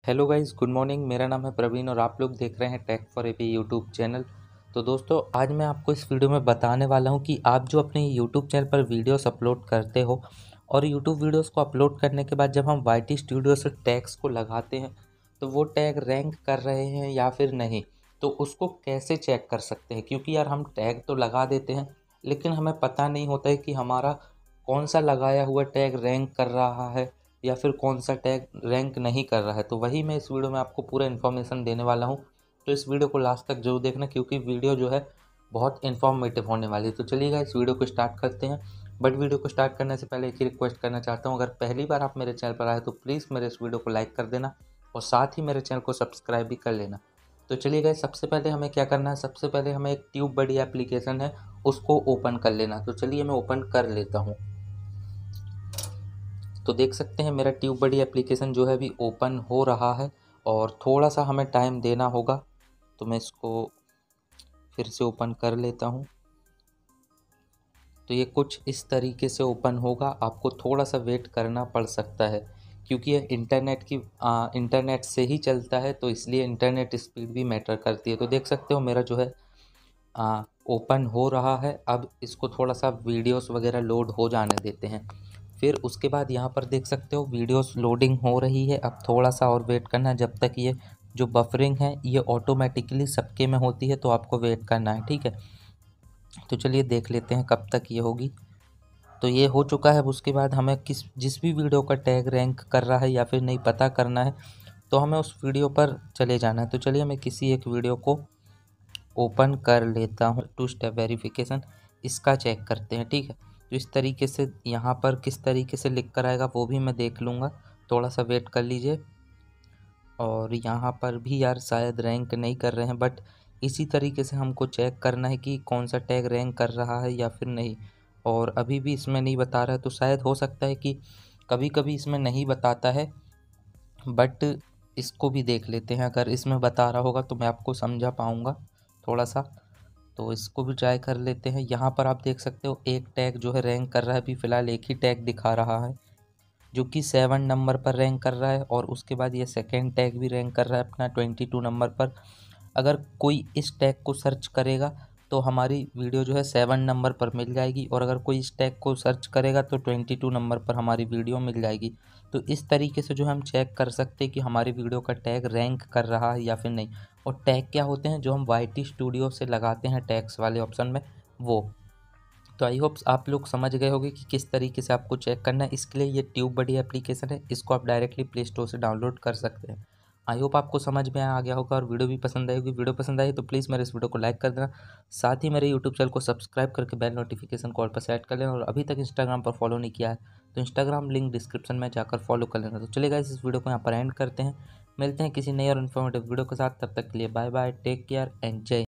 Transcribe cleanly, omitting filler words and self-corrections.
Hello guys, good morning. मेरा नाम है प्रवीण और आप लोग देख रहे हैं tech for AP YouTube channel. तो दोस्तों, आज मैं आपको इस वीडियो में बताने वाला हूं कि आप जो अपने यूट्यूब चैनल पर वीडियोस अपलोड करते हो और यूट्यूब वीडियोस को अपलोड करने के बाद जब हम वाईटी स्टूडियो से टैग्स को लगाते हैं तो वो टैग रैंक कर रहे हैं या फिर नहीं, तो उसको कैसे चेक कर सकते हैं। क्योंकि यार हम टैग तो लगा देते हैं लेकिन हमें पता नहीं होता है कि हमारा कौन सा लगाया हुआ टैग रैंक कर रहा है या फिर कौन सा टैग रैंक नहीं कर रहा है। तो वही मैं इस वीडियो में आपको पूरा इन्फॉर्मेशन देने वाला हूँ। तो इस वीडियो को लास्ट तक जरूर देखना क्योंकि वीडियो जो है बहुत इन्फॉर्मेटिव होने वाली है। तो चलिएगा इस वीडियो को स्टार्ट करते हैं। बट वीडियो को स्टार्ट करने से पहले एक ही रिक्वेस्ट करना चाहता हूँ, अगर पहली बार आप मेरे चैनल पर आए तो प्लीज़ मेरे इस वीडियो को लाइक कर देना और साथ ही मेरे चैनल को सब्सक्राइब भी कर लेना। तो चलिए गाइस, सबसे पहले हमें क्या करना है, सबसे पहले हमें एक ट्यूब बडी एप्लीकेशन है उसको ओपन कर लेना। तो चलिए मैं ओपन कर लेता हूँ। तो देख सकते हैं मेरा ट्यूब बडी एप्लीकेशन जो है अभी ओपन हो रहा है और थोड़ा सा हमें टाइम देना होगा। तो मैं इसको फिर से ओपन कर लेता हूँ। तो ये कुछ इस तरीके से ओपन होगा, आपको थोड़ा सा वेट करना पड़ सकता है क्योंकि ये इंटरनेट से ही चलता है, तो इसलिए इंटरनेट स्पीड भी मैटर करती है। तो देख सकते हो मेरा जो है ओपन हो रहा है। अब इसको थोड़ा सा वीडियोस वगैरह लोड हो जाने देते हैं। फिर उसके बाद यहाँ पर देख सकते हो वीडियोस लोडिंग हो रही है। अब थोड़ा सा और वेट करना है जब तक ये जो बफरिंग है ये ऑटोमेटिकली सबके में होती है, तो आपको वेट करना है, ठीक है। तो चलिए देख लेते हैं कब तक ये होगी। तो ये हो चुका है। अब उसके बाद हमें जिस भी वीडियो का टैग रैंक कर रहा है या फिर नहीं पता करना है तो हमें उस वीडियो पर चले जाना है। तो चलिए मैं किसी एक वीडियो को ओपन कर लेता हूँ। टू स्टेप वेरिफिकेशन इसका चेक करते हैं, ठीक है। तो इस तरीके से यहाँ पर किस तरीके से लिख कर आएगा वो भी मैं देख लूँगा, थोड़ा सा वेट कर लीजिए। और यहाँ पर भी यार शायद रैंक नहीं कर रहे हैं, बट इसी तरीके से हमको चेक करना है कि कौन सा टैग रैंक कर रहा है या फिर नहीं। और अभी भी इसमें नहीं बता रहा है, तो शायद हो सकता है कि कभी कभी इसमें नहीं बताता है, बट इसको भी देख लेते हैं। अगर इसमें बता रहा होगा तो मैं आपको समझा पाऊँगा थोड़ा सा। तो इसको भी ट्राई कर लेते हैं। यहाँ पर आप देख सकते हो एक टैग जो है रैंक कर रहा है, अभी फ़िलहाल एक ही टैग दिखा रहा है जो कि 7 नंबर पर रैंक कर रहा है। और उसके बाद ये सेकेंड टैग भी रैंक कर रहा है अपना 22 नंबर पर। अगर कोई इस टैग को सर्च करेगा तो हमारी वीडियो जो है 7 नंबर पर मिल जाएगी, और अगर कोई इस टैग को सर्च करेगा तो 22 नंबर पर हमारी वीडियो मिल जाएगी। तो इस तरीके से जो हम चेक कर सकते हैं कि हमारी वीडियो का टैग रैंक कर रहा है या फिर नहीं। और टैग क्या होते हैं जो हम वाईटी स्टूडियो से लगाते हैं टैग्स वाले ऑप्शन में, वो। तो आई होप्स आप लोग समझ गए होंगे कि किस तरीके से आपको चेक करना है। इसके लिए ये ट्यूब बडी एप्लीकेशन है, इसको आप डायरेक्टली प्ले स्टोर से डाउनलोड कर सकते हैं। आई होप आपको समझ में आ गया होगा और वीडियो भी पसंद आई होगी। वीडियो पसंद आई तो प्लीज़ मेरे इस वीडियो को लाइक कर देना, साथ ही मेरे यूट्यूब चैनल को सब्सक्राइब करके बेल नोटिफिकेशन कॉल पर सेट कर लेना। और अभी तक इंस्टाग्राम पर फॉलो नहीं किया है तो इंस्टाग्राम लिंक डिस्क्रिप्शन में जाकर फॉलो कर लेना। तो चलेगा इस वीडियो को यहाँ पर एंड करते हैं। मिलते हैं किसी नई और इन्फॉर्मेटिव वीडियो के साथ, तब तक के लिए bye bye, take care and जय।